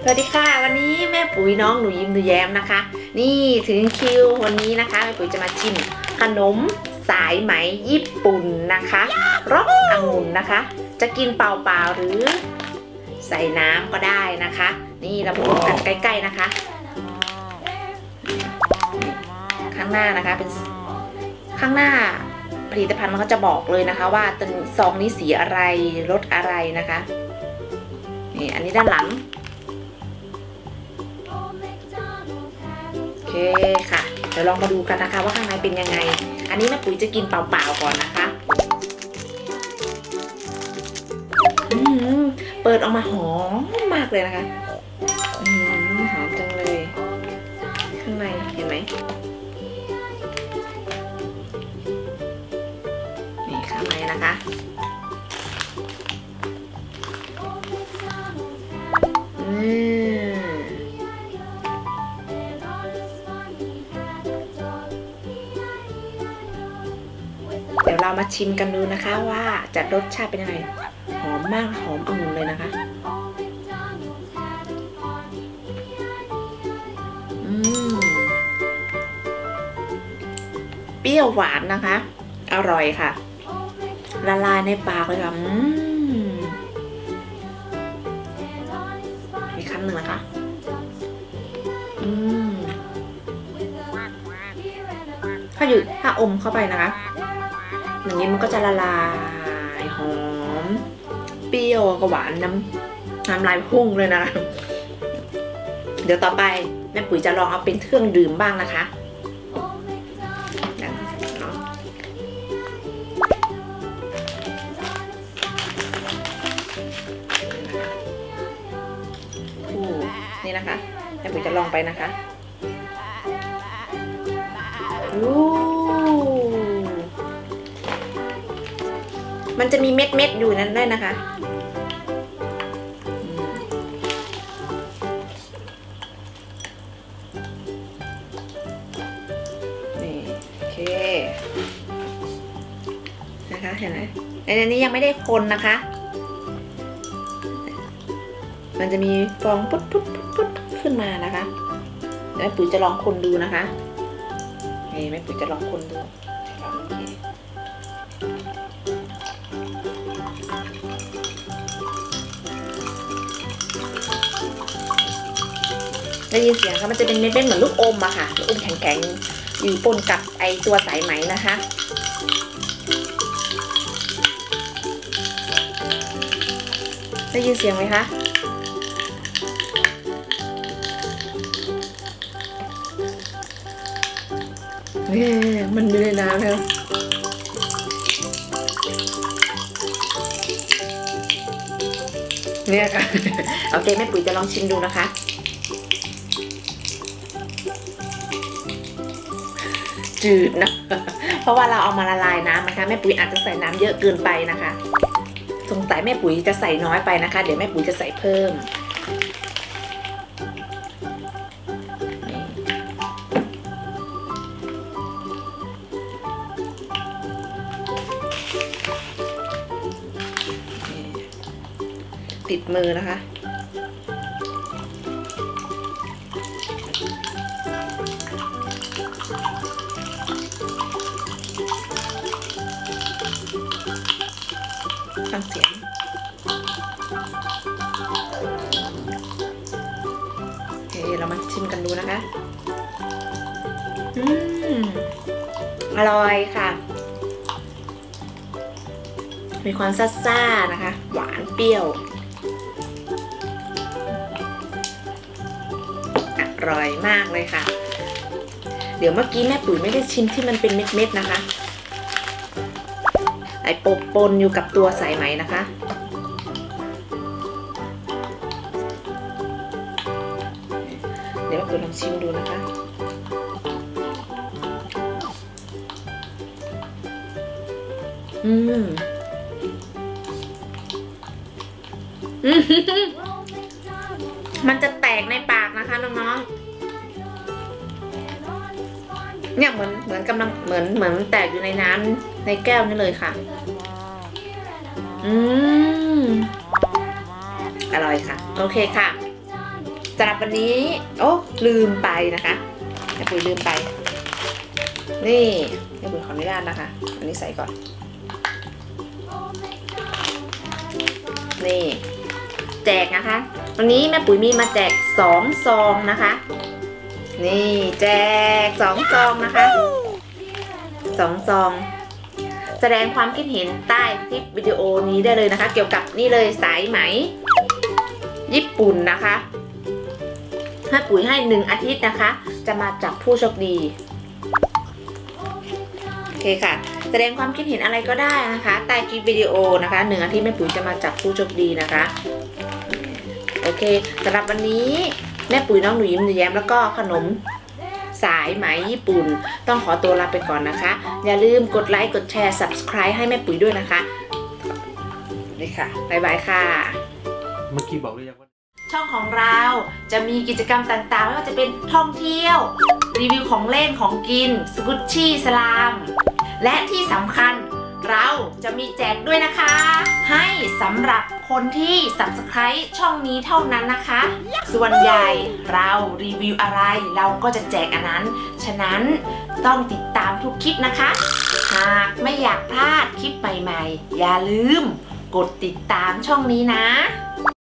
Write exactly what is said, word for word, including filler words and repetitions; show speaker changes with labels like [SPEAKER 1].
[SPEAKER 1] สวัสดีค่ะวันนี้แม่ปุ๋ยน้องหนูยิ้มหนูแย้มนะคะนี่ถึงคิววันนี้นะคะแม่ปุ๋ยจะมาชิมขนมสายไหมญี่ปุ่นนะคะรสองุ่นนะคะจะกินเปล่าๆหรือใส่น้ำก็ได้นะคะนี่เรามาดูกันใกล้ๆนะคะข้างหน้านะคะเป็นข้างหน้าผลิตภัณฑ์มันก็จะบอกเลยนะคะว่าตัวซองนี้สีอะไรรสอะไรนะคะนี่อันนี้ด้านหลังโอเคค่ะเดี๋ยวลองมาดูกันนะคะว่าข้างในเป็นยังไงอันนี้แม่ปุ๋ยจะกินเปล่าๆก่อนนะคะอืมเปิดออกมาหอมมากเลยนะคะอืมหอมจังเลยข้างในเห็นไหมนี่ข้างในนะคะอืมเดี๋ยวเรามาชิมกันดูนะคะว่าจะรสชาติเป็นยังไงหอมมากหอมองุ่นเลยนะคะอืมเปรี้ยวหวานนะคะอร่อยค่ะละลายในปากเลยค่ะอืมอีกคำหนึ่งนะคะอืมถ้าหยุดถ้าอมเข้าไปนะคะอย่างนี้มันก็จะละลายหอมเปรี้ยวกับหวานน้ำน้ำลายพุ่งเลยนะคะเดี๋ยวต่อไปแม่ปุ๋ยจะลองเอาเป็นเครื่องดื่มบ้างนะคะนี่นะคะแม่ปุ๋ยจะลองไปนะคะมันจะมีเม็ดเม็ดอยู่นั้นได้นะคะนี่โอเคนะคะเห็นไหมอันนี้ยังไม่ได้คนนะคะมันจะมีฟองปุ๊บปุ๊บปุ๊บขึ้นมานะคะแม่ปุ๋ยจะลองคนดูนะคะนี่แม่ปุ๋ยจะลองคนดูได้ยินเสียงค่ะมันจะเป็นเม็ดๆเหมือนลูกอมอะค่ะลูกอมแข็งๆอยู่ปนกับไอตัวสายไหมนะคะได้ยินเสียงไหมคะนี่มันอยู่ในน้ำแล้วเนี่ยค่ะโอเคแม่ปุ๋ยจะลองชิมดูนะคะจืดนะเพราะว่าเราเอามาละลายน้ำนะคะแม่ปุ๋ยอาจจะใส่น้ำเยอะเกินไปนะคะสงสัยแม่ปุ๋ยจะใส่น้อยไปนะคะเดี๋ยวแม่ปุ๋ยจะใส่เพิ่มติดมือนะคะฟังเสียงโอเคเรามาชิมกันดูนะคะอืมอร่อยค่ะมีความซ่าๆนะคะหวานเปรี้ยวอร่อยมากเลยค่ะเดี๋ยวเมื่อกี้แม่ปุ๋ยไม่ได้ชิมที่มันเป็นเม็ดๆนะคะไอปนปนอยู่กับตัวสายไหมนะคะเดี๋ยวแม่ปุ๋ยลองชิมดูนะคะอืมมันจะแตกในปากนะคะน้องๆเนี่ยเหมือนเหมือนกำลังเหมือนเหมือนแตกอยู่ในน้ำในแก้วนี่เลยค่ะอืมอร่อยค่ะโอเคค่ะสำหรับวันนี้โอ้ลืมไปนะคะแม่ปุ๋ยลืมไปนี่แม่ปุ๋ยขออนุญาตนะคะอันนี้ใส่ก่อนนี่แจกนะคะวันนี้แม่ปุ๋ยมีมาแจกสองซองนะคะนี่แจกสองซองนะคะสองซองแสดงความคิดเห็นใต้คลิปวิดีโอนี้ได้เลยนะคะเกี่ยวกับนี่เลยสายไหมญี่ปุ่นนะคะให้ปุ๋ยให้หนึ่งอาทิตย์นะคะจะมาจับผู้โชคดีโอเคค่ะแสดงความคิดเห็นอะไรก็ได้นะคะใต้คลิปวิดีโอนะคะหนึ่งอาทิตย์แม่ปุ๋ยจะมาจับผู้โชคดีนะคะโอเคสำหรับวันนี้แม่ปุ๋ยน้องหนูยิ้มหนูแย้มแล้วก็ขนมสายไหมญี่ปุ่นต้องขอตัวลาไปก่อนนะคะอย่าลืมกดไลค์กดแชร์ ซับสไครบ์ ให้แม่ปุ๋ยด้วยนะคะนี่ค่ะบ๊ายบายค่ะ
[SPEAKER 2] เมื่อกี้บอกหรือยังว่า
[SPEAKER 1] ช่องของเราจะมีกิจกรรมต่างๆไม่ว่าจะเป็นท่องเที่ยวรีวิวของเล่นของกินสกุชชี่สลามและที่สำคัญเราจะมีแจกด้วยนะคะให้สำหรับคนที่ ซับสไครบ์ ช่องนี้เท่านั้นนะคะส่วนใหญ่เรารีวิวอะไรเราก็จะแจกอันนั้นฉะนั้นต้องติดตามทุกคลิปนะคะหากไม่อยากพลาดคลิปใหม่ๆอย่าลืมกดติดตามช่องนี้นะ